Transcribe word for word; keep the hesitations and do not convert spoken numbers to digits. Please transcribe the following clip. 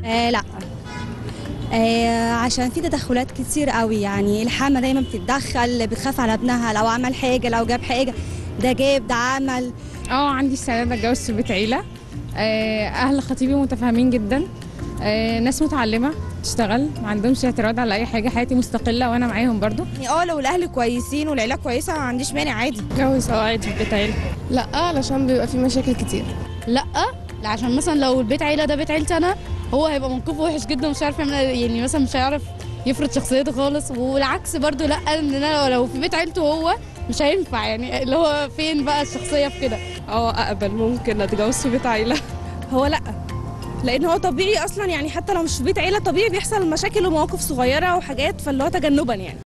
آه لا. آه عشان في تدخلات كتير قوي، يعني الحامة دايما بتتدخل، بتخاف على ابنها لو عمل حاجة، لو جاب حاجة، ده جاب ده عمل. اه عندي استعداد اتجوز في بيت عيله. آه، اهل خطيبي متفاهمين جدا. آه، ناس متعلمه تشتغل، ما عندهمش اعتراض على اي حاجه، حياتي مستقله وانا معاهم برضو. يعني اه لو الاهل كويسين والعيله كويسه ما عنديش مانع عادي. اتجوز اه عادي في بيت عيله. لا علشان بيبقى في مشاكل كتير. لا، لا عشان مثلا لو البيت عيله ده بيت عيلتي انا، هو هيبقى موقفه وحش جدا، مش عارف يعمل، يعني مثلا مش هيعرف يفرض شخصيته خالص، والعكس برضو لا، ان انا لو في بيت عيلته هو مش هينفع، يعني اللي هو فين بقى الشخصيه في كده. اه اقبل، ممكن اتجوز في بيت عيله. هو لا، لان هو طبيعي اصلا، يعني حتى لو مش في بيت عيله طبيعي بيحصل مشاكل ومواقف صغيره وحاجات، فاللي هو تجنبا يعني.